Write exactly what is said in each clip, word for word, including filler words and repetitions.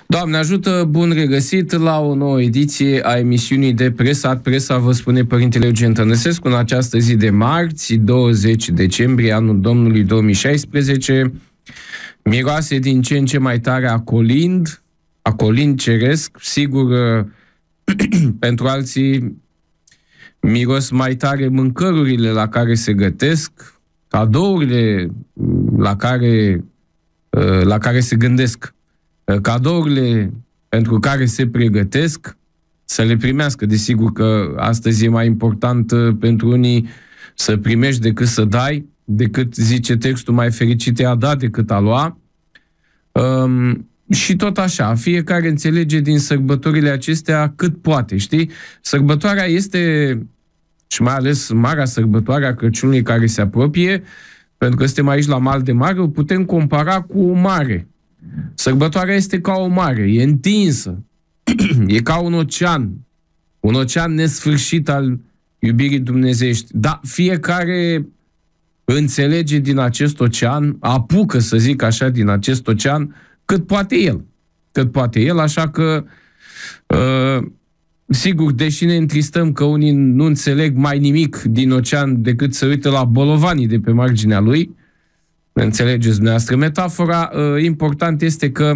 Doamne ajută, bun regăsit la o nouă ediție a emisiunii de Presat. Presa, vă spune Părintele Eugen Tănăsescu, în această zi de marți, douăzeci decembrie, anul Domnului două mii șaisprezece. Miroase din ce în ce mai tare a colind, a colind ceresc, sigur, pentru alții miros mai tare mâncărurile la care se gătesc, cadourile la care, la care se gândesc, cadourile pentru care se pregătesc să le primească. Desigur că astăzi e mai important pentru unii să primești decât să dai, decât, zice textul, mai fericit e a da decât a lua. Um, și tot așa, fiecare înțelege din sărbătorile acestea cât poate, știi? Sărbătoarea este, și mai ales marea sărbătoare a Crăciunului care se apropie, pentru că suntem aici la Mal de Mare, o putem compara cu o mare. Sărbătoarea este ca o mare, e întinsă, e ca un ocean, un ocean nesfârșit al iubirii dumnezeiești. Dar fiecare înțelege din acest ocean, apucă, să zic așa, din acest ocean, cât poate el. Cât poate el, așa că, uh, sigur, deși ne întristăm că unii nu înțeleg mai nimic din ocean decât să uită la bolovanii de pe marginea lui, înțelegeți dumneavoastră metafora, uh, important este că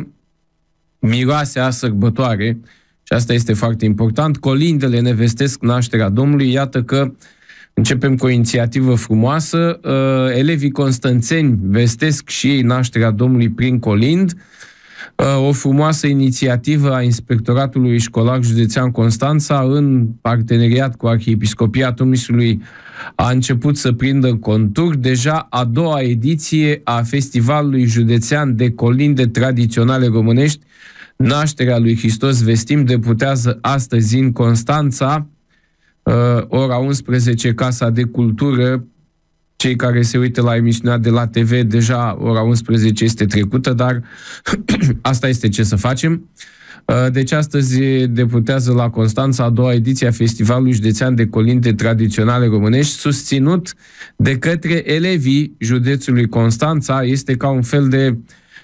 miroase a sărbătoare, și asta este foarte important, colindele ne vestesc nașterea Domnului. Iată că începem cu o inițiativă frumoasă. Uh, elevii constanțeni vestesc și ei nașterea Domnului prin colind. Uh, o frumoasă inițiativă a Inspectoratului Școlar Județean Constanța, în parteneriat cu Arhiepiscopia Tomisului, a început să prindă contur. Deja a doua ediție a Festivalului Județean de Colinde Tradiționale Românești, Nașterea lui Hristos Vestim, debutează astăzi în Constanța, uh, ora unsprezece, Casa de Cultură. Cei care se uită la emisiunea de la T V, deja ora unsprezece este trecută, dar asta este ce să facem. Uh, deci astăzi debutează la Constanța a doua ediție a Festivalului Județean de Colinde Tradiționale Românești, susținut de către elevii județului Constanța. Este ca un fel de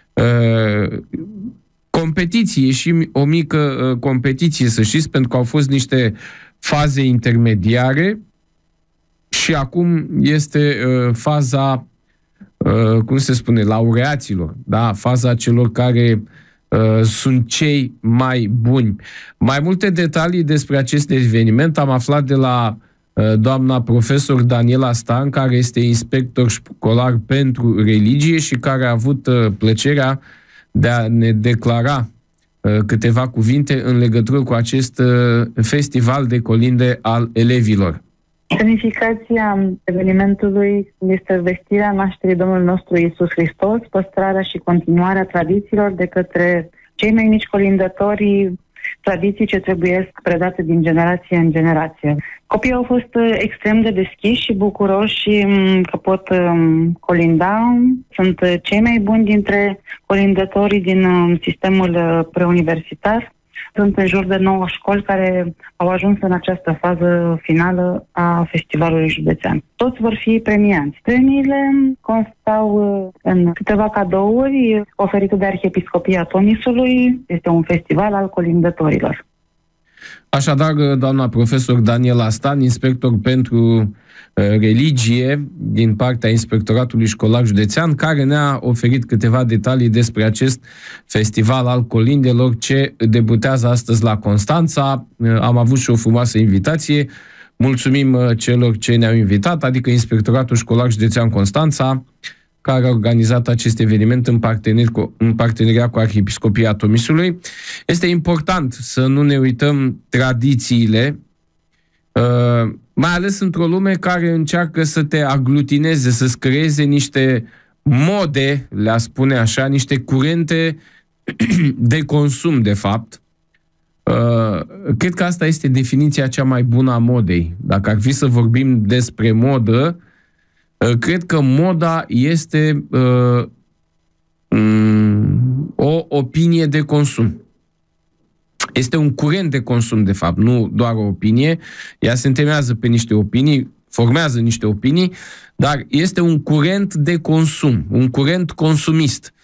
uh, competiție și o mică uh, competiție, să știți, pentru că au fost niște faze intermediare și acum este uh, faza, uh, cum se spune, laureaților, da? Faza celor care uh, sunt cei mai buni. Mai multe detalii despre acest eveniment am aflat de la uh, doamna profesor Daniela Stan, care este inspector școlar pentru religie și care a avut uh, plăcerea de a ne declara uh, câteva cuvinte în legătură cu acest uh, festival de colinde al elevilor. Semnificația evenimentului este vestirea nașterii Domnului nostru Iisus Hristos, păstrarea și continuarea tradițiilor de către cei mai mici colindători, tradiții ce trebuie predate din generație în generație. Copiii au fost extrem de deschiși și bucuroși că pot colinda. Sunt cei mai buni dintre colindătorii din sistemul preuniversitar. Sunt în jur de nouă școli care au ajuns în această fază finală a festivalului județean. Toți vor fi premianți. Premiile constau în câteva cadouri oferite de Arhiepiscopia Tomisului. Este un festival al colindătorilor. Așadar, doamna profesor Daniela Stan, inspector pentru religie din partea Inspectoratului Școlar Județean, care ne-a oferit câteva detalii despre acest festival al colindelor ce debutează astăzi la Constanța. Am avut și o frumoasă invitație. Mulțumim celor ce ne-au invitat, adică Inspectoratul Școlar Județean Constanța, care a organizat acest eveniment în, partener cu, în parteneriat cu Arhiepiscopia Tomisului. Este important să nu ne uităm tradițiile, uh, mai ales într-o lume care încearcă să te aglutineze, să-ți creeze niște mode, le-a spune așa, niște curente de consum, de fapt. Uh, cred că asta este definiția cea mai bună a modei. Dacă ar fi să vorbim despre modă, cred că moda este uh, um, o opinie de consum. Este un curent de consum, de fapt, nu doar o opinie. Ea se întemeiază pe niște opinii, formează niște opinii, dar este un curent de consum, un curent consumist.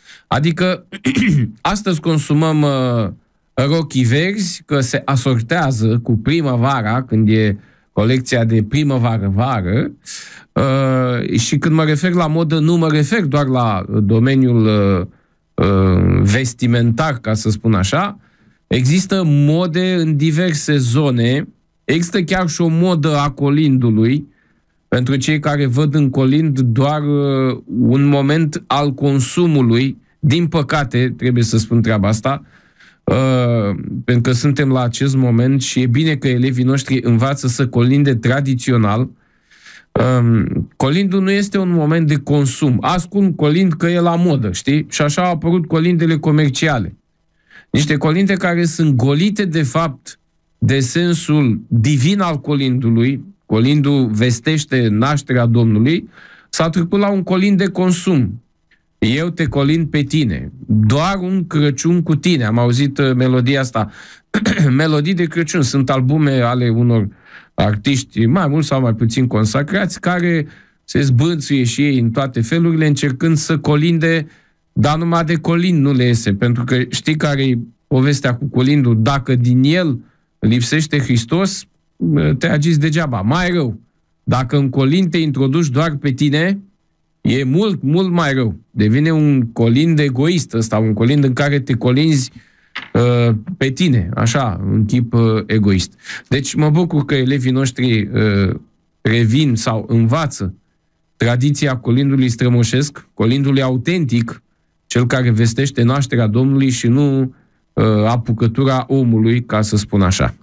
Adică, astăzi consumăm uh, rochii verzi, că se asortează cu primăvara, când e colecția de primăvară-vară, uh, și când mă refer la modă, nu mă refer doar la domeniul uh, uh, vestimentar, ca să spun așa. Există mode în diverse zone, există chiar și o modă a colindului, pentru cei care văd în colind doar uh, un moment al consumului. Din păcate, trebuie să spun treaba asta, uh, pentru că suntem la acest moment și e bine că elevii noștri învață să colinde tradițional. Uh, colindul nu este un moment de consum. Ascund colind că e la modă, știi? Și așa au apărut colindele comerciale. Niște colinde care sunt golite, de fapt, de sensul divin al colindului. Colindul vestește nașterea Domnului. S-a trecut la un colind de consum. Eu te colind pe tine. Doar un Crăciun cu tine. Am auzit uh, melodia asta. Melodii de Crăciun. Sunt albume ale unor artiști mai mult sau mai puțin consacrați, care se zbânțuie și ei în toate felurile, încercând să colinde, dar numai de colind nu le iese. Pentru că știi care-i povestea cu colindul? Dacă din el lipsește Hristos, te agiți degeaba. Mai rău, dacă în colind te introduci doar pe tine, e mult, mult mai rău. Devine un colind egoist ăsta, un colind în care te colinzi uh, pe tine, așa, în chip uh, egoist. Deci mă bucur că elevii noștri uh, revin sau învață tradiția colindului strămoșesc, colindului autentic, cel care vestește nașterea Domnului și nu uh, apucătura omului, ca să spun așa.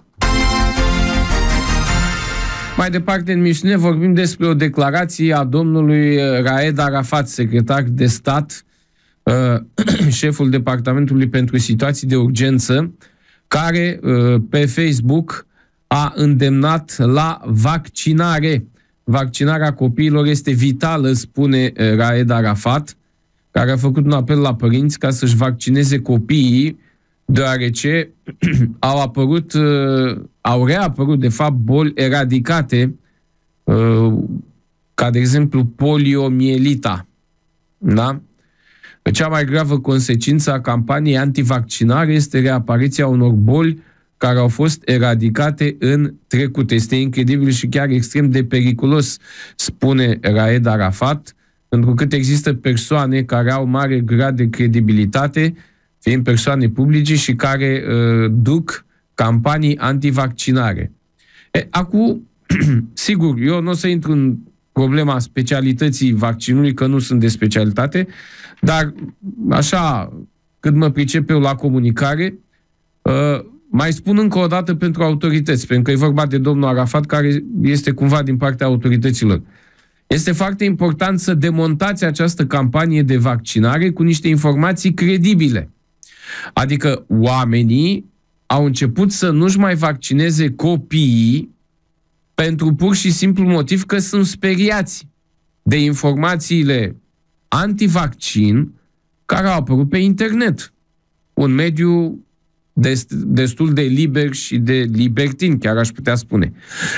Mai departe, în misiune, vorbim despre o declarație a domnului Raed Arafat, secretar de stat, șeful Departamentului pentru Situații de Urgență, care pe Facebook a îndemnat la vaccinare. Vaccinarea copiilor este vitală, spune Raed Arafat, care a făcut un apel la părinți ca să-și vaccineze copiii, deoarece au apărut, au reapărut, de fapt, boli eradicate, ca, de exemplu, poliomielita. Da? Cea mai gravă consecință a campaniei antivaccinare este reapariția unor boli care au fost eradicate în trecut. Este incredibil și chiar extrem de periculos, spune Raed Arafat, pentru că există persoane care au mare grad de credibilitate, fiind persoane publice și care uh, duc campanii antivaccinare. E, acum, sigur, eu nu o să intru în problema specialității vaccinului, că nu sunt de specialitate, dar așa, cât mă pricep eu la comunicare, uh, mai spun încă o dată pentru autorități, pentru că e vorba de domnul Arafat, care este cumva din partea autorităților. Este foarte important să demontați această campanie de vaccinare cu niște informații credibile. Adică oamenii au început să nu-și mai vaccineze copiii pentru pur și simplu motiv că sunt speriați de informațiile antivaccin care au apărut pe internet. Un mediu dest- destul de liber și de libertin, chiar aș putea spune.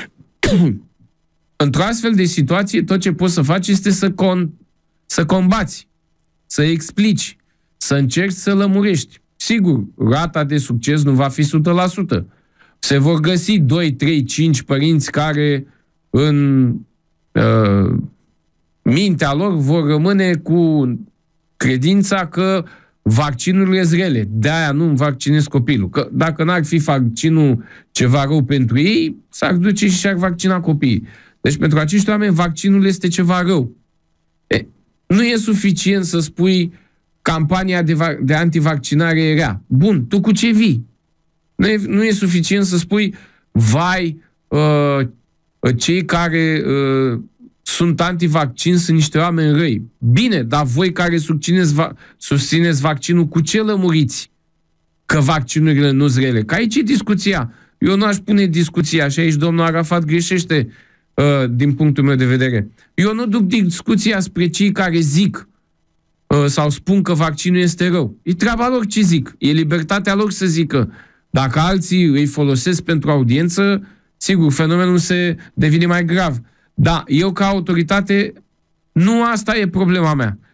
Într-o astfel de situație, tot ce poți să faci este să, con- să combați, să explici, să încerci să lămurești. Sigur, rata de succes nu va fi o sută la sută. Se vor găsi doi, trei, cinci părinți care în uh, mintea lor vor rămâne cu credința că vaccinurile sunt rele. De-aia nu vaccinez copilul. Că dacă n-ar fi vaccinul ceva rău pentru ei, s-ar duce și și-ar vaccina copiii. Deci pentru acești oameni vaccinul este ceva rău. E, nu e suficient să spui campania de, va- de antivaccinare e rea. Bun, tu cu ce vii? Nu e, nu e suficient să spui vai, uh, cei care uh, sunt antivaccin sunt niște oameni răi. Bine, dar voi care susțineți, va- susțineți vaccinul, cu ce lămuriți că vaccinurile nu sunt rele? Că aici e discuția. Eu nu aș pune discuția și aici domnul Arafat greșește uh, din punctul meu de vedere. Eu nu duc discuția spre cei care zic uh, sau spun că vaccinul este rău. E treaba lor ce zic. E libertatea lor să zică. Dacă alții îi folosesc pentru audiență, sigur, fenomenul se devine mai grav. Da, eu ca autoritate, nu asta e problema mea.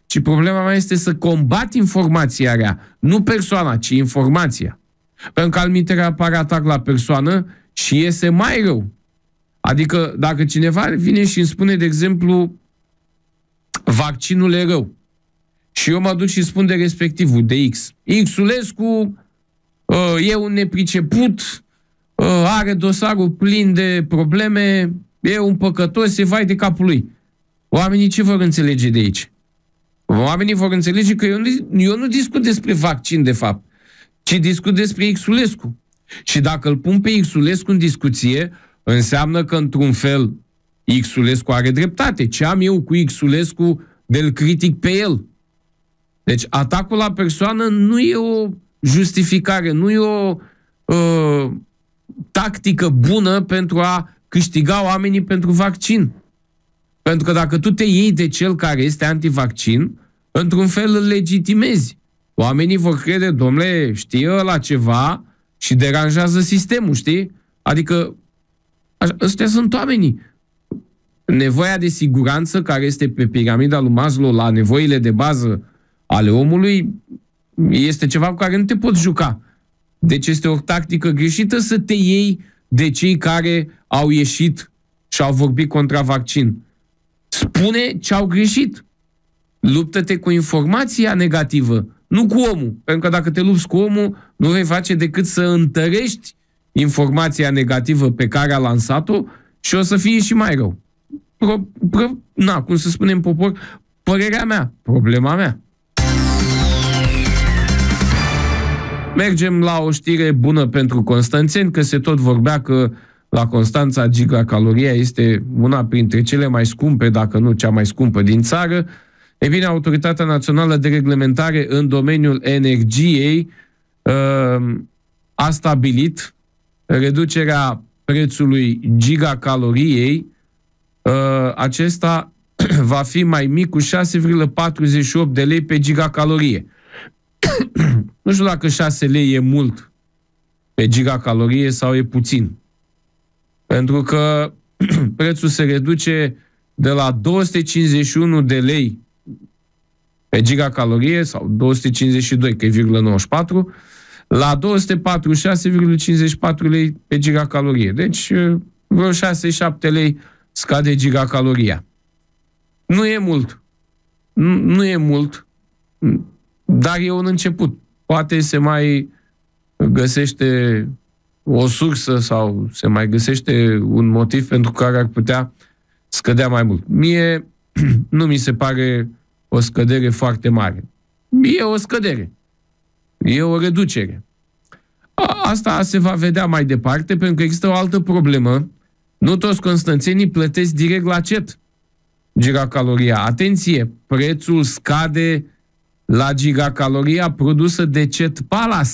ci problema mea este să combat informația rea. Nu persoana, ci informația. Pentru că almintere apare atac la persoană și iese mai rău. Adică dacă cineva vine și îmi spune, de exemplu, vaccinul e rău, și eu mă duc și spun de respectivul, de X. Xulescu uh, e un nepriceput, uh, are dosarul plin de probleme, e un păcătos, e vai de capul lui. Oamenii ce vor înțelege de aici? Oamenii vor înțelege că eu nu, eu nu discut despre vaccin, de fapt, ci discut despre Xulescu. Și dacă îl pun pe Xulescu în discuție, înseamnă că, într-un fel, Xulescu are dreptate. Ce am eu cu Xulescu de-l critic pe el? Deci atacul la persoană nu e o justificare, nu e o uh, tactică bună pentru a câștiga oamenii pentru vaccin. Pentru că dacă tu te iei de cel care este antivaccin, într-un fel îl legitimezi. Oamenii vor crede, domnule, știe ăla ceva și deranjează sistemul, știi? Adică ăstea sunt oamenii. Nevoia de siguranță care este pe piramida lui Maslow la nevoile de bază ale omului este ceva cu care nu te poți juca. Deci este o tactică greșită să te iei de cei care au ieșit și au vorbit contra vaccin. Spune ce au greșit. Luptă-te cu informația negativă, nu cu omul. Pentru că dacă te lupți cu omul, nu vei face decât să întărești informația negativă pe care a lansat-o și o să fie și mai rău. Pro, pro, na, cum să spunem popor, părerea mea, problema mea. Mergem la o știre bună pentru constanțeni, că se tot vorbea că la Constanța gigacaloria este una printre cele mai scumpe, dacă nu cea mai scumpă din țară. E bine, Autoritatea Națională de Reglementare în domeniul energiei uh, a stabilit reducerea prețului gigacaloriei. Uh, acesta va fi mai mic cu șase virgulă patruzeci și opt de lei pe gigacalorie. Nu știu dacă șase lei e mult pe gigacalorie sau e puțin. Pentru că prețul se reduce de la două sute cincizeci și unu de lei pe gigacalorie, sau două sute cincizeci și doi, că e virgulă nouăzeci și patru, la două sute patruzeci și șase virgulă cincizeci și patru lei pe gigacalorie. Deci vreo șase șapte lei scade gigacaloria. Nu e mult. Nu, nu e mult, dar e un început. Poate se mai găsește o sursă sau se mai găsește un motiv pentru care ar putea scădea mai mult. Mie nu mi se pare o scădere foarte mare. E o scădere. E o reducere. Asta se va vedea mai departe, pentru că există o altă problemă. Nu toți constanțenii plătesc direct la cet gigacaloria. Atenție! Prețul scade la gigacaloria produsă de Cet Palace.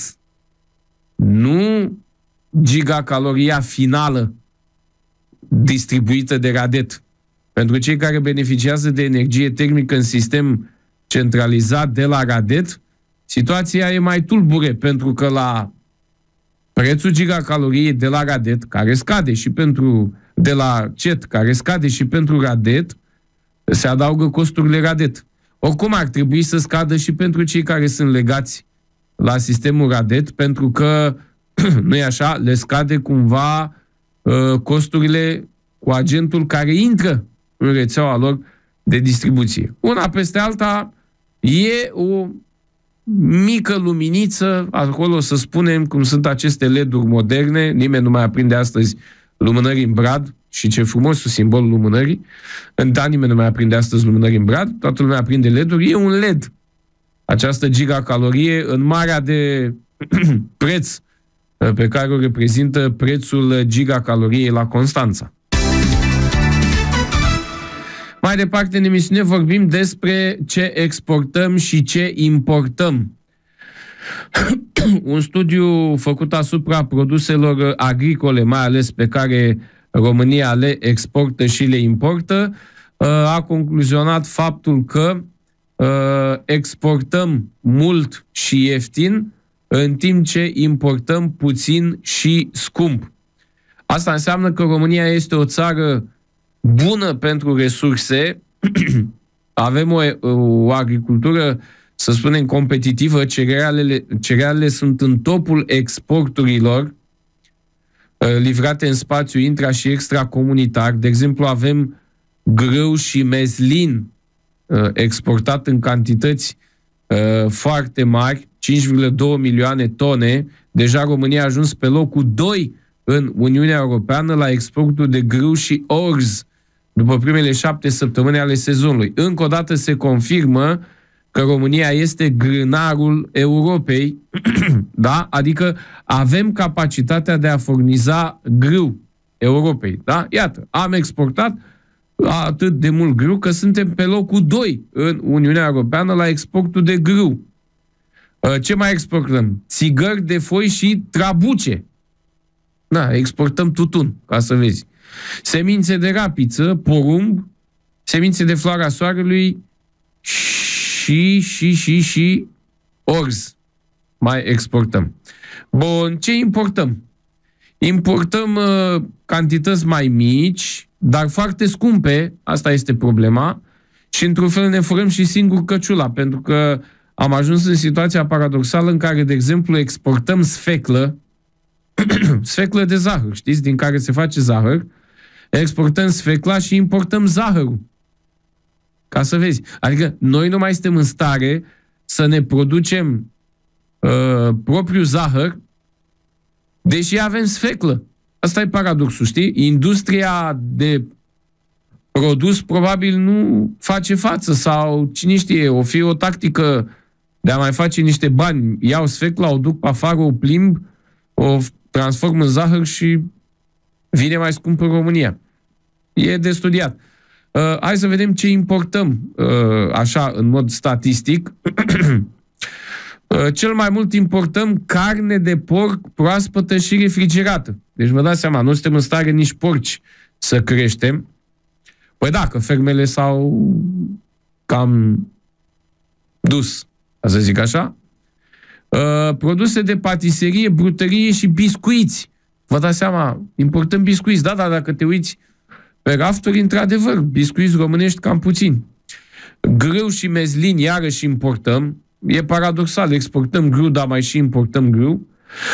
Nu gigacaloria finală distribuită de Radet. Pentru cei care beneficiază de energie termică în sistem centralizat de la Radet, situația e mai tulbure, pentru că la prețul gigacaloriei de la Radet, care scade și pentru de la Cet, care scade și pentru Radet, se adaugă costurile Radet. Oricum ar trebui să scadă și pentru cei care sunt legați la sistemul Radet, pentru că, nu e așa, le scade cumva uh, costurile cu agentul care intră în rețeaua lor de distribuție. Una peste alta e o mică luminiță, acolo să spunem, cum sunt aceste L E D-uri moderne, nimeni nu mai aprinde astăzi lumânări în brad, și ce frumos cu simbolul lumânării. Da, nimeni nu mai aprinde astăzi lumânări în brad, toată lumea aprinde L E D-uri, e un L E D. Această gigacalorie în marea de preț pe care o reprezintă prețul gigacaloriei la Constanța. Mai departe, în emisiune vorbim despre ce exportăm și ce importăm. Un studiu făcut asupra produselor agricole, mai ales pe care România le exportă și le importă, a concluzionat faptul că exportăm mult și ieftin, în timp ce importăm puțin și scump. Asta înseamnă că România este o țară bună pentru resurse, avem o, o agricultură, să spunem, competitivă, cerealele, cerealele sunt în topul exporturilor livrate în spațiu intra- și extracomunitar. De exemplu, avem grâu și mezlin exportat în cantități foarte mari, cinci virgulă două milioane tone. Deja România a ajuns pe locul doi în Uniunea Europeană la exportul de grâu și orz după primele șapte săptămâni ale sezonului. Încă o dată se confirmă că România este grânarul Europei, da? Adică avem capacitatea de a furniza grâu Europei, da? Iată, am exportat atât de mult grâu că suntem pe locul doi în Uniunea Europeană la exportul de grâu. Ce mai exportăm? Țigări de foi și trabuce. Da, exportăm tutun, ca să vezi. Semințe de rapiță, porumb, semințe de floarea soarelui și, și, și, și orz. Mai exportăm. Bun, ce importăm? Importăm uh, cantități mai mici, dar foarte scumpe, asta este problema, și într-un fel ne furăm și singur căciula, pentru că am ajuns în situația paradoxală în care, de exemplu, exportăm sfeclă, sfeclă de zahăr, știți, din care se face zahăr, exportăm sfecla și importăm zahărul. Ca să vezi. Adică noi nu mai suntem în stare să ne producem uh, propriul zahăr, deși avem sfeclă. Asta e paradoxul, știi? Industria de produs probabil nu face față sau, cine știe, o fi o tactică de a mai face niște bani. Iau sfecla, o duc pe afară, o plimb, o transform în zahăr și vine mai scump în România. E de studiat. Uh, hai să vedem ce importăm, uh, așa, în mod statistic. uh, cel mai mult importăm carne de porc proaspătă și refrigerată. Deci vă dați seama, nu suntem în stare nici porci să creștem. Păi da, că fermele s-au cam dus, să zic așa. Uh, produse de patiserie, brutărie și biscuiți. Vă dați seama, importăm biscuiți. Da, dar dacă te uiți pe rafturi, într-adevăr, biscuiți românești cam puțini. Grâu și mezlin, iarăși importăm. E paradoxal, exportăm grâu, dar mai și importăm grâu.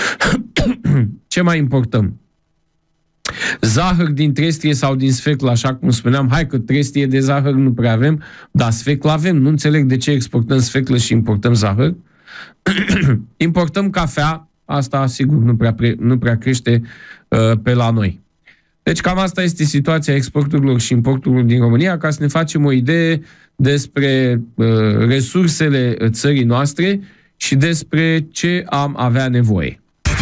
Ce mai importăm? Zahăr din trestie sau din sfeclă, așa cum spuneam. Hai că trestie de zahăr nu prea avem, dar sfeclă avem. Nu înțeleg de ce exportăm sfeclă și importăm zahăr. Importăm cafea. Asta, sigur, nu prea, pre, nu prea crește uh, pe la noi. Deci cam asta este situația exporturilor și importurilor din România, ca să ne facem o idee despre uh, resursele țării noastre și despre ce am avea nevoie.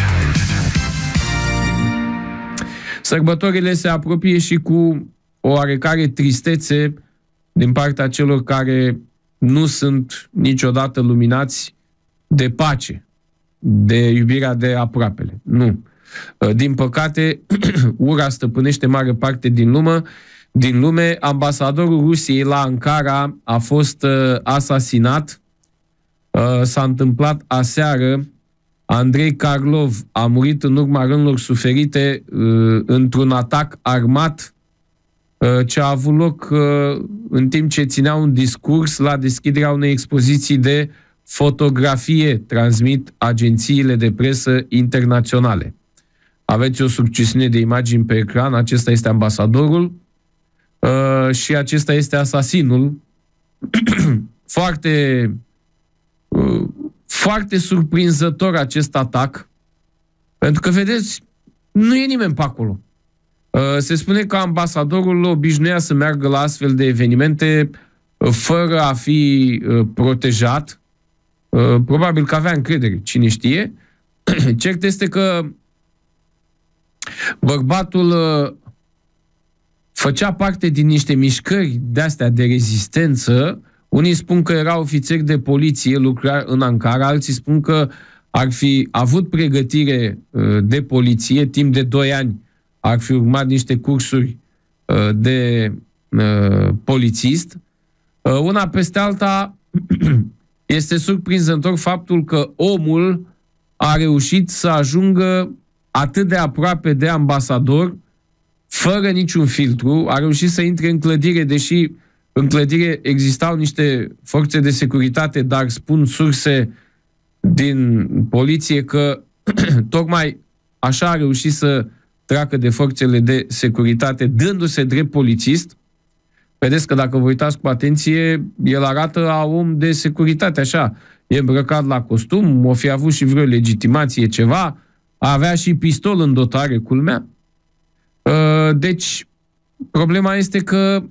Sărbătorile se apropie și cu o oarecare tristețe din partea celor care nu sunt niciodată luminați de pace, de iubirea de aproapele. Nu. Din păcate, ura stăpânește mare parte din lume. Din lume, ambasadorul Rusiei la Ankara a fost uh, asasinat. Uh, s-a întâmplat aseară. Andrei Karlov a murit în urma rănilor suferite uh, într-un atac armat uh, ce a avut loc uh, în timp ce ținea un discurs la deschiderea unei expoziții de fotografie, transmit agențiile de presă internaționale. Aveți o succesiune de imagini pe ecran, acesta este ambasadorul uh, și acesta este asasinul. Foarte uh, foarte surprinzător acest atac, pentru că, vedeți, nu e nimeni pe acolo. Uh, se spune că ambasadorul obișnuia să meargă la astfel de evenimente uh, fără a fi uh, protejat. Uh, probabil că avea încredere, cine știe. Cert este că bărbatul uh, făcea parte din niște mișcări de-astea de rezistență. Unii spun că era ofițer de poliție, lucra în Ankara, alții spun că ar fi avut pregătire uh, de poliție, timp de doi ani ar fi urmat niște cursuri uh, de uh, polițist. Uh, una peste alta, este surprinzător faptul că omul a reușit să ajungă atât de aproape de ambasador, fără niciun filtru, a reușit să intre în clădire, deși în clădire existau niște forțe de securitate, dar spun surse din poliție că tocmai așa a reușit să treacă de forțele de securitate, dându-se drept polițist. Vedeți că dacă vă uitați cu atenție, el arată a om de securitate, așa. E îmbrăcat la costum, o fi avut și vreo legitimație, ceva, avea și pistol în dotare, culmea. Deci, problema este că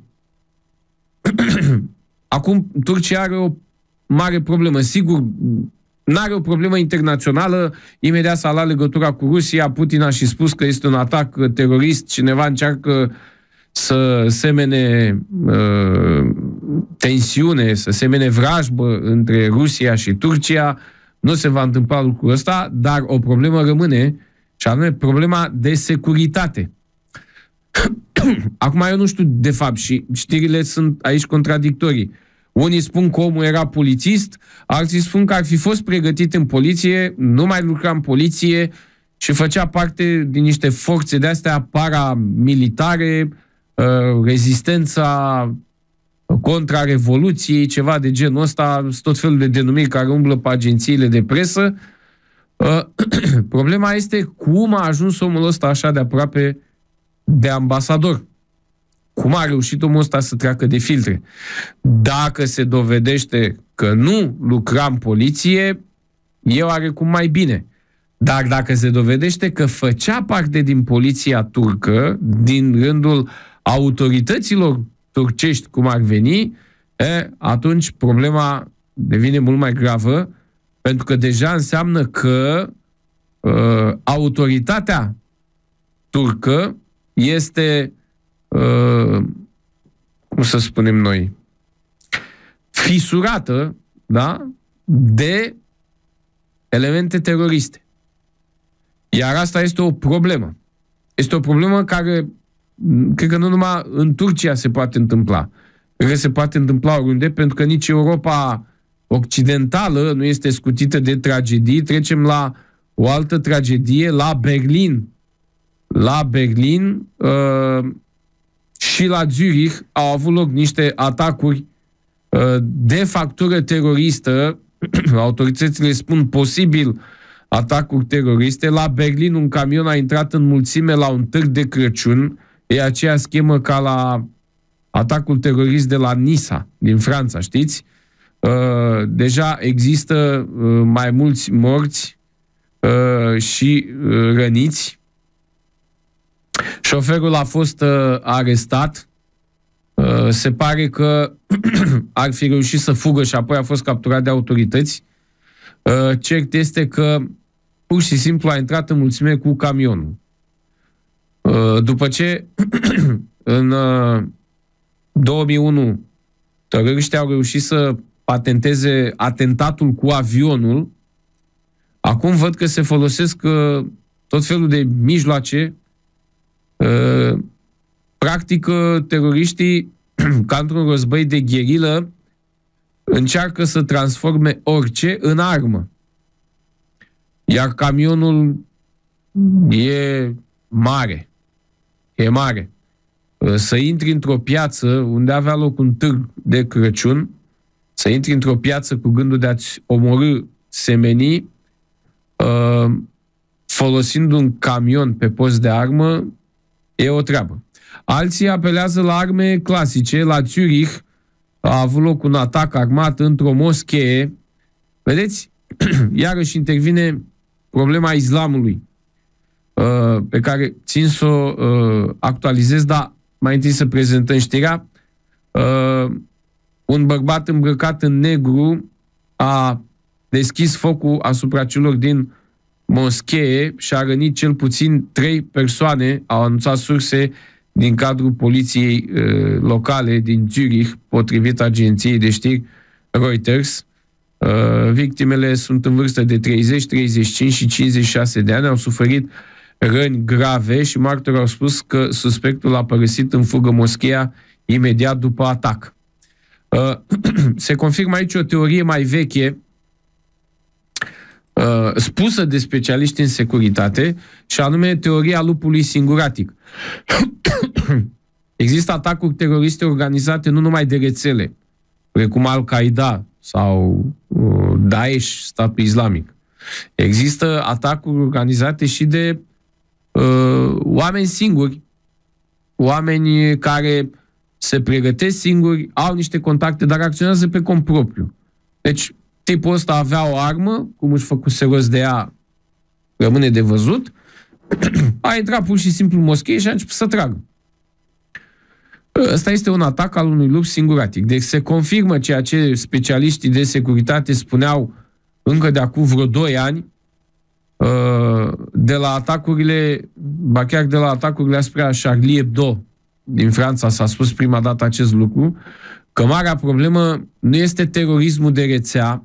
acum Turcia are o mare problemă. Sigur, n-are o problemă internațională, imediat s-a luat legătura cu Rusia, Putin a și spus că este un atac terorist, cineva încearcă să semene uh, tensiune, să semene vrajbă între Rusia și Turcia. Nu se va întâmpla lucrul ăsta, dar o problemă rămâne, și anume problema de securitate. Acum eu nu știu de fapt și știrile sunt aici contradictorii. Unii spun că omul era polițist, alții spun că ar fi fost pregătit în poliție, nu mai lucra în poliție și făcea parte din niște forțe de-astea paramilitare, rezistența contra Revoluției, ceva de genul ăsta, tot felul de denumiri care umblă pe agențiile de presă. Problema este cum a ajuns omul ăsta așa de aproape de ambasador. Cum a reușit omul ăsta să treacă de filtre? Dacă se dovedește că nu lucra în poliție, e oarecum mai bine. Dar dacă se dovedește că făcea parte din poliția turcă, din rândul autorităților turcești, cum ar veni, e, atunci problema devine mult mai gravă, pentru că deja înseamnă că uh, autoritatea turcă este, uh, cum să spunem noi, fisurată, da, de elemente teroriste. Iar asta este o problemă. Este o problemă care, cred că nu numai în Turcia se poate întâmpla. Cred că se poate întâmpla oriunde, pentru că nici Europa occidentală nu este scutită de tragedii. Trecem la o altă tragedie, la Berlin. La Berlin uh, și la Zurich au avut loc niște atacuri uh, de factură teroristă. Autoritățile spun posibil atacuri teroriste. La Berlin un camion a intrat în mulțime la un târg de Crăciun. E aceea schemă ca la atacul terorist de la Nisa, din Franța, știți? Uh, deja există uh, mai mulți morți uh, și uh, răniți. Șoferul a fost uh, arestat. Uh, se pare că ar fi reușit să fugă și apoi a fost capturat de autorități. Uh, cert este că pur și simplu a intrat în mulțime cu camionul. Uh, după ce în uh, două mii unu teroriștii au reușit să patenteze atentatul cu avionul, acum văd că se folosesc uh, tot felul de mijloace. Uh, practic, uh, teroriștii, ca într-un război de gherilă, încearcă să transforme orice în armă. Iar camionul e mare. E mare. Uh, să intri într-o piață unde avea loc un târg de Crăciun, să intri într-o piață cu gândul de a-ți omorî semenii, uh, folosind un camion pe post de armă, e o treabă. Alții apelează la arme clasice. La Zurich a avut loc un atac armat într-o moschee. Vedeți? Iarăși intervine problema islamului, uh, pe care țin să o uh, actualizez, dar mai întâi să prezentăm știrea. Uh, un bărbat îmbrăcat în negru a deschis focul asupra celor din moschee și a rănit cel puțin trei persoane, au anunțat surse din cadrul poliției uh, locale din Zurich, potrivit agenției de știri Reuters. Uh, victimele sunt în vârstă de treizeci, treizeci și cinci și cincizeci și șase de ani, au suferit răni grave și martorii au spus că suspectul a părăsit în fugă moscheea imediat după atac. Uh, se confirmă aici o teorie mai veche uh, spusă de specialiști în securitate, și anume teoria lupului singuratic. Există atacuri teroriste organizate nu numai de rețele, precum Al-Qaeda sau uh, Daesh, statul islamic. Există atacuri organizate și de uh, oameni singuri, oameni care se pregătesc singuri, au niște contacte, dar acționează pe cont propriu. Deci, tipul ăsta avea o armă, cum își făcuse rost de ea, rămâne de văzut, a intrat pur și simplu în moschee și a început să tragă. Ăsta este un atac al unui lup singuratic. Deci se confirmă ceea ce specialiștii de securitate spuneau încă de acum vreo doi ani, de la atacurile, ba chiar de la atacurile asupra Charlie Hebdo din Franța s-a spus prima dată acest lucru, că marea problemă nu este terorismul de rețea,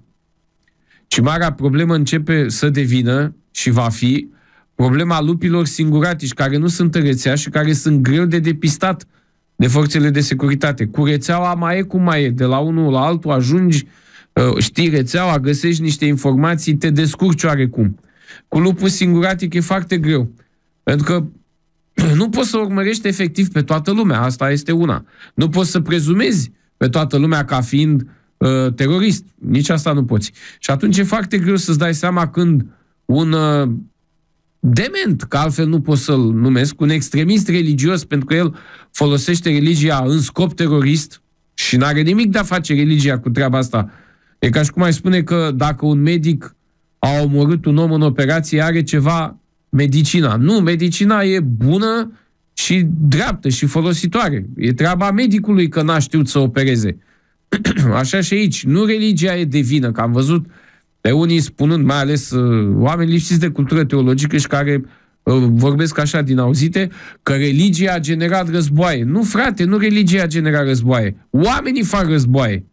ci marea problemă începe să devină și va fi problema lupilor singuratici, care nu sunt în rețea și care sunt greu de depistat de forțele de securitate. Cu rețeaua mai e cum mai e, de la unul la altul ajungi, știi rețeaua, găsești niște informații, te descurci oarecum. Cu lupul singuratic e foarte greu, pentru că nu poți să urmărești efectiv pe toată lumea, asta este una. Nu poți să prezumezi pe toată lumea ca fiind uh, terorist, nici asta nu poți. Și atunci e foarte greu să-ți dai seama când un uh, dement, că altfel nu pot să-l numesc, un extremist religios, pentru că el folosește religia în scop terorist și n-are nimic de a face religia cu treaba asta. E ca și cum ai spune că dacă un medic a omorât un om în operație, are ceva medicina. Nu, medicina e bună și dreaptă și folositoare. E treaba medicului că n-a știut să opereze. Așa și aici. Nu religia e de vină, că am văzut pe unii spunând, mai ales uh, oameni lipsiți de cultură teologică și care uh, vorbesc așa din auzite, că religia a generat războaie. Nu, frate, nu religia a generat războaie. Oamenii fac războaie.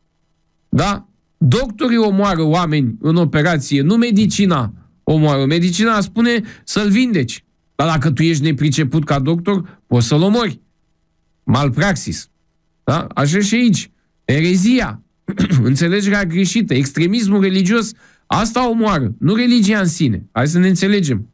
Da? Doctorii omoară oameni în operație, nu medicina omoară. Medicina spune să-l vindeci. Dar dacă tu ești nepriceput ca doctor, poți să-l omori. Malpraxis. Da? Așa și aici. Erezia. Înțelegerea greșită. Extremismul religios. Asta omoară. Nu religia în sine. Hai să ne înțelegem.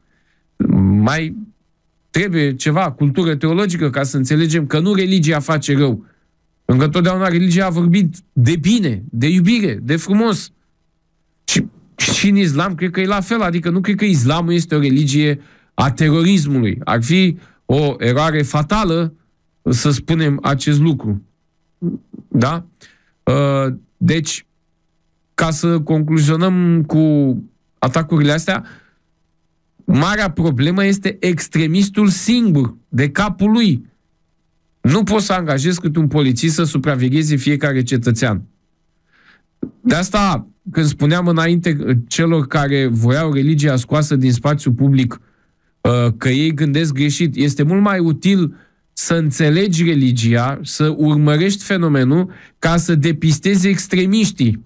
Mai trebuie ceva, cultură teologică, ca să înțelegem că nu religia face rău. Pentru că totdeauna religia a vorbit de bine, de iubire, de frumos. Și, și în islam cred că e la fel. Adică nu cred că islamul este o religie a terorismului. Ar fi o eroare fatală să spunem acest lucru. Da? Deci, ca să concluzionăm cu atacurile astea, marea problemă este extremistul singur, de capul lui. Nu poți să angajezi cât un polițist să supravegheze fiecare cetățean. De asta, când spuneam înainte celor care voiau religia scoasă din spațiu public că ei gândesc greșit, este mult mai util să înțelegi religia, să urmărești fenomenul, ca să depistezi extremiștii.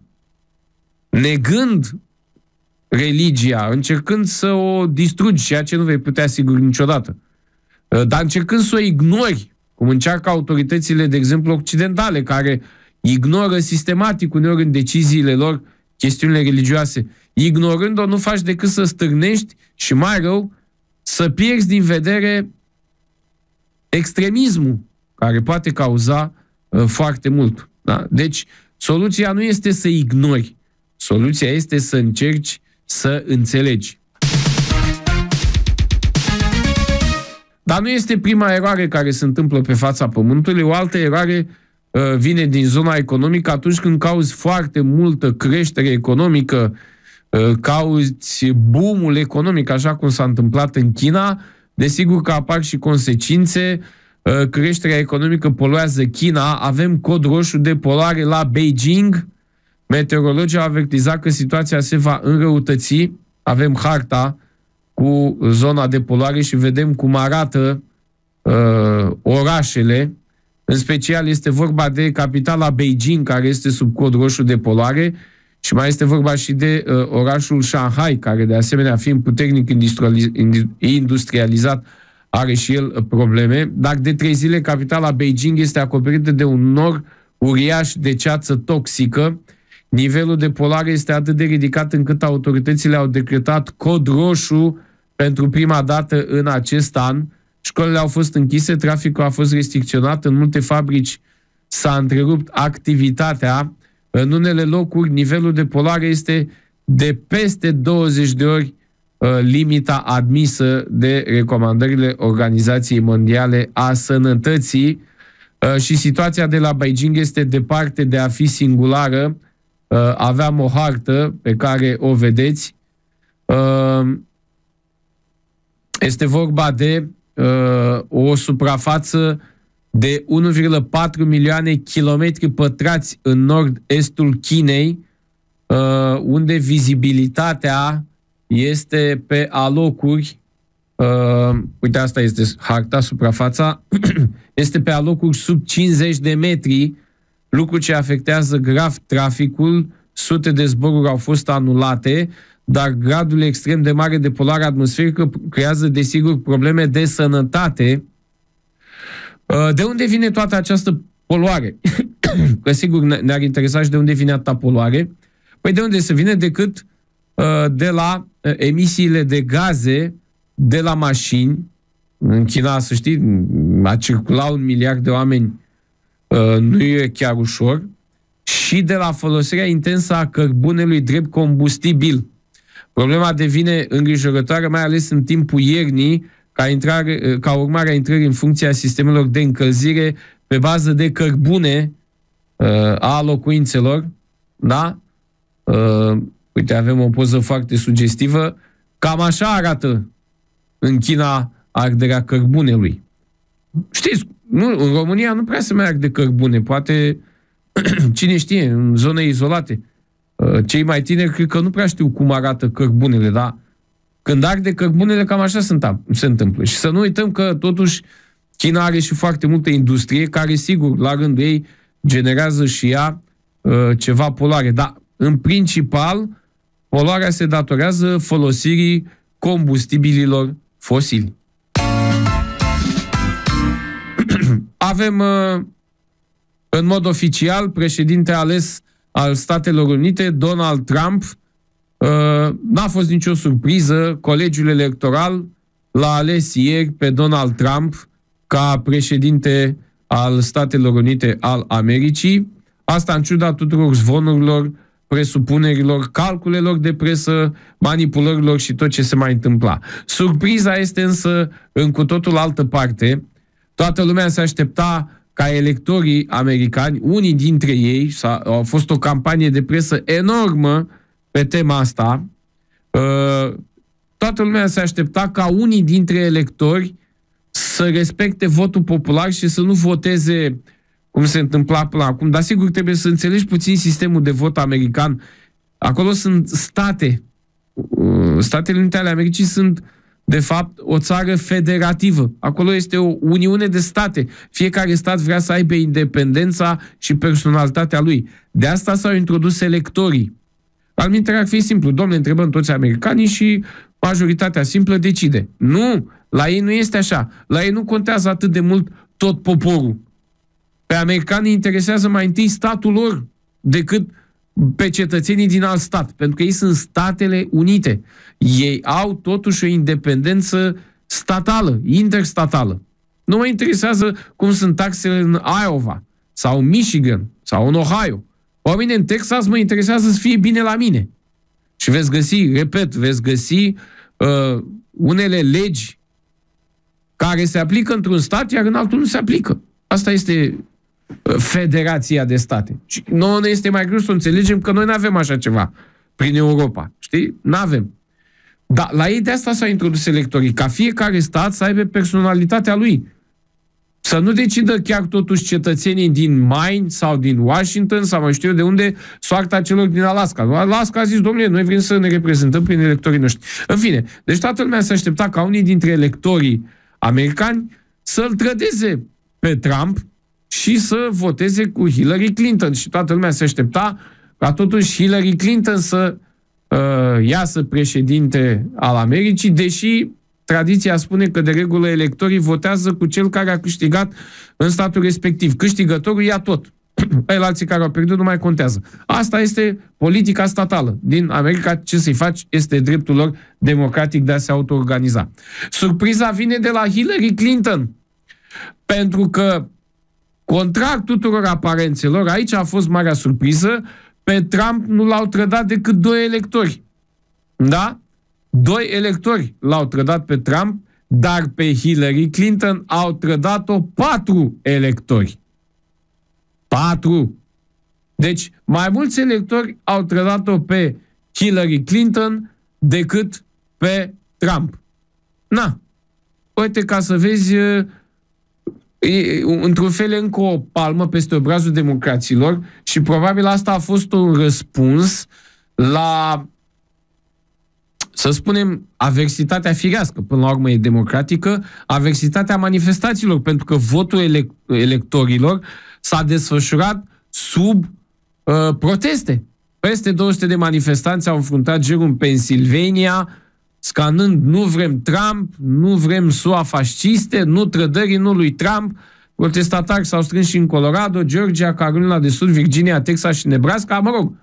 Negând religia, încercând să o distrugi, ceea ce nu vei putea sigur niciodată, dar încercând să o ignori, cum încearcă autoritățile, de exemplu, occidentale, care ignoră sistematic uneori în deciziile lor chestiunile religioase. Ignorând-o, nu faci decât să stârnești și, mai rău, să pierzi din vedere extremismul, care poate cauza uh, foarte mult. Da? Deci, soluția nu este să ignori. Soluția este să încerci să înțelegi. Dar nu este prima eroare care se întâmplă pe fața Pământului. O altă eroare uh, vine din zona economică atunci când cauzi foarte multă creștere economică, uh, cauzi boom-ul economic, așa cum s-a întâmplat în China. Desigur că apar și consecințe. Uh, creșterea economică poluează China. Avem cod roșu de poluare la Beijing. Meteorologii au avertizat că situația se va înrăutăți. Avem harta cu zona de poluare și vedem cum arată uh, orașele. În special este vorba de capitala Beijing, care este sub cod roșu de poluare, și mai este vorba și de uh, orașul Shanghai, care de asemenea, fiind puternic industrializat, are și el probleme. Dar de trei zile capitala Beijing este acoperită de un nor uriaș de ceață toxică. Nivelul de poluare este atât de ridicat încât autoritățile au decretat cod roșu pentru prima dată în acest an. Și școlile au fost închise, traficul a fost restricționat, în multe fabrici s-a întrerupt activitatea, în unele locuri nivelul de poluare este de peste douăzeci de ori uh, limita admisă de recomandările Organizației Mondiale a Sănătății uh, și situația de la Beijing este departe de a fi singulară. Uh, aveam o hartă pe care o vedeți. Uh, este vorba de uh, o suprafață de unu virgulă patru milioane kilometri pătrați în nord-estul Chinei, uh, unde vizibilitatea este pe alocuri, uh, uite, asta este harta, suprafața, este pe alocuri sub cincizeci de metri, lucru ce afectează grav traficul, sute de zboruri au fost anulate, dar gradul extrem de mare de poluare atmosferică creează, desigur, probleme de sănătate. De unde vine toată această poluare? Că sigur ne-ar interesa și de unde vine atâta poluare. Păi de unde se vine decât de la emisiile de gaze de la mașini. În China, să știi, a circula un miliard de oameni nu e chiar ușor. Și de la folosirea intensă a cărbunelui drept combustibil. Problema devine îngrijorătoare, mai ales în timpul iernii, ca, intrare, ca urmare a intrării în funcție a sistemelor de încălzire pe bază de cărbune uh, a locuințelor. Da? Uh, uite, avem o poză foarte sugestivă. Cam așa arată în China arderea cărbunelui. Știți, nu, în România nu prea se mai arde cărbune. Poate, cine știe, în zone izolate. Uh, cei mai tineri cred că nu prea știu cum arată cărbunele, da? Când arde cărbunele, cam așa se întâmplă. Și să nu uităm că, totuși, China are și foarte multă industrie, care, sigur, la rândul ei, generează și ea uh, ceva poluare. Dar, în principal, poluarea se datorează folosirii combustibililor fosili. Avem, uh, în mod oficial, președinte ales al Statelor Unite, Donald Trump. Uh, n-a fost nicio surpriză. Colegiul electoral l-a ales ieri pe Donald Trump ca președinte al Statelor Unite al Americii. Asta în ciuda tuturor zvonurilor, presupunerilor, calculelor de presă, manipulărilor și tot ce se mai întâmpla. Surpriza este însă în cu totul altă parte. Toată lumea se aștepta ca electorii americani, unii dintre ei, s-a, a fost o campanie de presă enormă pe tema asta, uh, toată lumea se aștepta ca unii dintre electori să respecte votul popular și să nu voteze cum se întâmpla până acum. Dar sigur trebuie să înțelegi puțin sistemul de vot american. Acolo sunt state. Uh, Statele Unite ale Americii sunt, de fapt, o țară federativă. Acolo este o uniune de state. Fiecare stat vrea să aibă independența și personalitatea lui. De asta s-au introdus electorii. Alminteri ar fi simplu. Dom'le, întrebăm toți americanii și majoritatea simplă decide. Nu! La ei nu este așa. La ei nu contează atât de mult tot poporul. Pe americani îi interesează mai întâi statul lor decât pe cetățenii din alt stat. Pentru că ei sunt Statele Unite. Ei au totuși o independență statală, interstatală. Nu mă interesează cum sunt taxele în Iowa sau Michigan sau în Ohio. O mine în Texas mă interesează să fie bine la mine. Și veți găsi, repet, veți găsi uh, unele legi care se aplică într-un stat, iar în altul nu se aplică. Asta este uh, federația de state. Și nouă ne este mai greu să înțelegem că noi nu avem așa ceva prin Europa. Știi? N-avem. Dar la ei de asta s-au introdus electorii, ca fiecare stat să aibă personalitatea lui. Să nu decidă chiar totuși cetățenii din Maine sau din Washington sau mai știu eu de unde soarta celor din Alaska. Alaska a zis, domnule, noi vrem să ne reprezentăm prin electorii noștri. În fine, deci toată lumea se aștepta ca unii dintre electorii americani să-l trădeze pe Trump și să voteze cu Hillary Clinton. Și toată lumea se aștepta ca totuși Hillary Clinton să uh, iasă președinte al Americii, deși tradiția spune că de regulă electorii votează cu cel care a câștigat în statul respectiv. Câștigătorul ia tot. alții care au pierdut nu mai contează. Asta este politica statală din America. Ce să-i faci? Este dreptul lor democratic de a se auto-organiza. Surpriza vine de la Hillary Clinton. Pentru că, contrar tuturor aparențelor, aici a fost marea surpriză, pe Trump nu l-au trădat decât doi electori. Da? Doi electori l-au trădat pe Trump, dar pe Hillary Clinton au trădat-o patru electori. Patru. Deci, mai mulți electori au trădat-o pe Hillary Clinton decât pe Trump. Na. Uite, ca să vezi, e, într-un fel, încă o palmă peste obrazul democraților și probabil asta a fost un răspuns la, să spunem, aversitatea firească, până la urmă e democratică, aversitatea manifestațiilor, pentru că votul ele- electorilor s-a desfășurat sub uh, proteste. Peste două sute de manifestanți au înfruntat gerul în Pennsylvania, scanând nu vrem Trump, nu vrem S U A fasciste, nu trădării, nu lui Trump. Protestatari s-au strâns și în Colorado, Georgia, Carolina de Sud, Virginia, Texas și Nebraska, mă rog,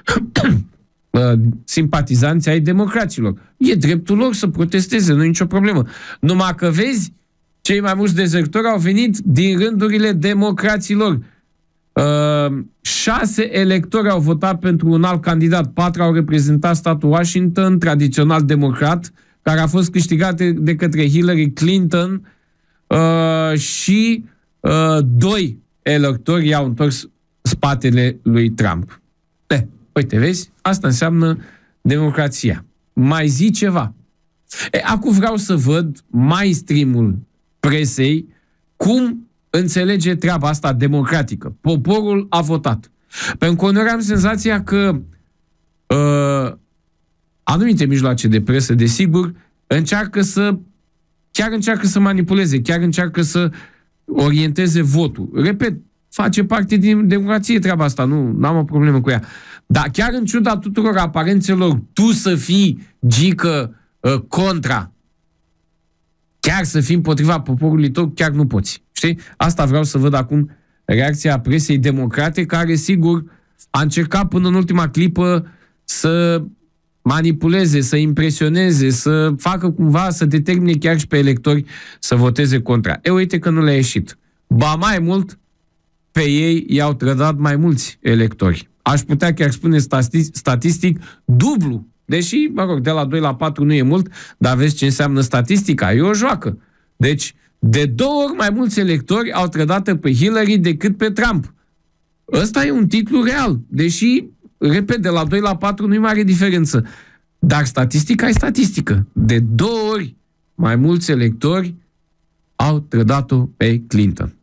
simpatizanții ai democraților. E dreptul lor să protesteze, nu e nicio problemă. Numai că vezi, cei mai mulți dezertori au venit din rândurile democraților. Uh, șase electori au votat pentru un alt candidat, patru au reprezentat statul Washington, tradițional democrat, care a fost câștigat de, de către Hillary Clinton, uh, și uh, doi electori i-au întors spatele lui Trump. Eh, uite, vezi? Asta înseamnă democrația. Mai zi ceva. E, acum vreau să văd mainstream-ul presei cum înțelege treaba asta democratică. Poporul a votat. Pentru că uneori am senzația că uh, anumite mijloace de presă, desigur, încearcă să chiar încearcă să manipuleze, chiar încearcă să orienteze votul. Repet, face parte din democrație treaba asta, nu am o problemă cu ea. Dar chiar în ciuda tuturor aparențelor, tu să fii gică uh, contra, chiar să fii împotriva poporului tău, chiar nu poți. Știi? Asta vreau să văd acum reacția presei democrate, care, sigur, a încercat până în ultima clipă să manipuleze, să impresioneze, să facă cumva, să determine chiar și pe electori să voteze contra. E, uite că nu le-a ieșit. Ba mai mult, pe ei i-au trădat mai mulți electori. Aș putea chiar spune statistic, statistic dublu. Deși, mă rog, de la doi la patru nu e mult, dar vezi ce înseamnă statistica. E o joacă. Deci, de două ori mai mulți electori au trădat pe Hillary decât pe Trump. Ăsta e un titlu real. Deși, repet, de la doi la patru nu e mare diferență. Dar statistica e statistică. De două ori mai mulți electori au trădat-o pe Clinton.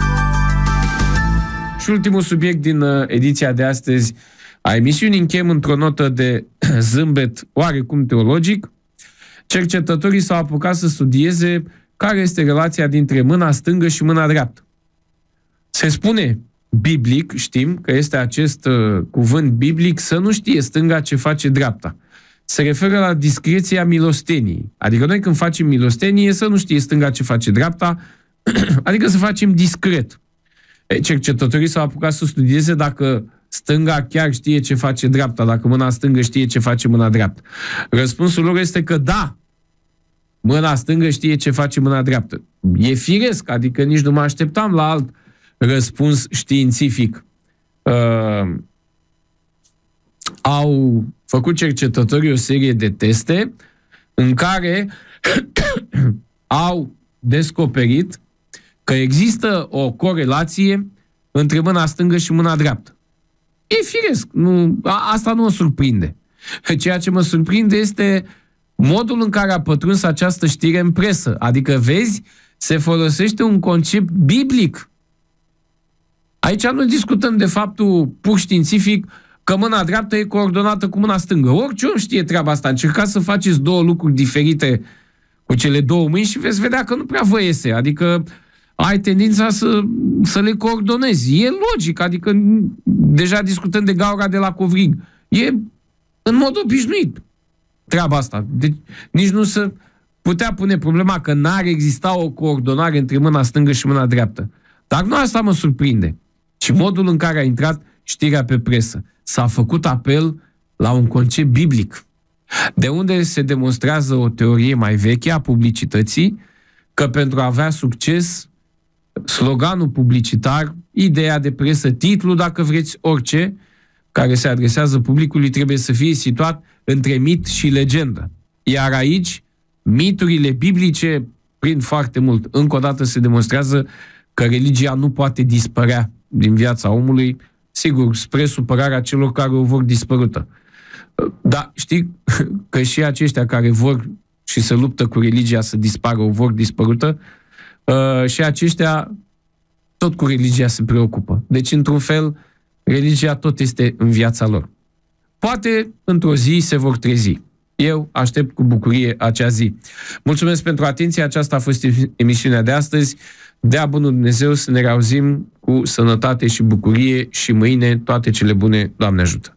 Și ultimul subiect din ediția de astăzi a emisiunii, încheiem într-o notă de zâmbet oarecum teologic. Cercetătorii s-au apucat să studieze care este relația dintre mâna stângă și mâna dreaptă. Se spune biblic, știm că este acest uh, cuvânt biblic, să nu știe stânga ce face dreapta. Se referă la discreția milosteniei. Adică noi când facem milostenie, să nu știe stânga ce face dreapta, adică să facem discret. Cercetătorii s-au apucat să studieze dacă stânga chiar știe ce face dreapta, dacă mâna stângă știe ce face mâna dreaptă. Răspunsul lor este că da, mâna stângă știe ce face mâna dreaptă. E firesc, adică nici nu mă așteptam la alt răspuns științific. Uh, au făcut cercetătorii o serie de teste în care au descoperit că există o corelație între mâna stângă și mâna dreaptă. E firesc. Nu, a, asta nu mă surprinde. Ceea ce mă surprinde este modul în care a pătruns această știre în presă. Adică, vezi, se folosește un concept biblic. Aici nu discutăm de faptul pur științific că mâna dreaptă e coordonată cu mâna stângă. Orice om știe treaba asta. Încercați să faceți două lucruri diferite cu cele două mâini și veți vedea că nu prea vă iese. Adică ai tendința să, să le coordonezi. E logic, adică deja discutăm de gaura de la covrig. E în mod obișnuit treaba asta. Deci nici nu se putea pune problema că n-ar exista o coordonare între mâna stângă și mâna dreaptă. Dar nu asta mă surprinde. și modul în care a intrat știrea pe presă. S-a făcut apel la un concept biblic, de unde se demonstrează o teorie mai veche a publicității, că pentru a avea succes, sloganul publicitar, ideea de presă, titlul, dacă vreți, orice, care se adresează publicului, trebuie să fie situat între mit și legendă. Iar aici, miturile biblice prind foarte mult. Încă o dată se demonstrează că religia nu poate dispărea din viața omului, sigur, spre supărarea celor care o vor dispărută. Dar știi că și aceștia care vor și se luptă cu religia să dispară, o vor dispărută, și aceștia tot cu religia se preocupă. Deci, într-un fel, religia tot este în viața lor. Poate, într-o zi, se vor trezi. Eu aștept cu bucurie acea zi. Mulțumesc pentru atenție. Aceasta a fost emisiunea de astăzi. Dea bunul Dumnezeu să ne reauzim cu sănătate și bucurie și mâine toate cele bune. Doamne ajută!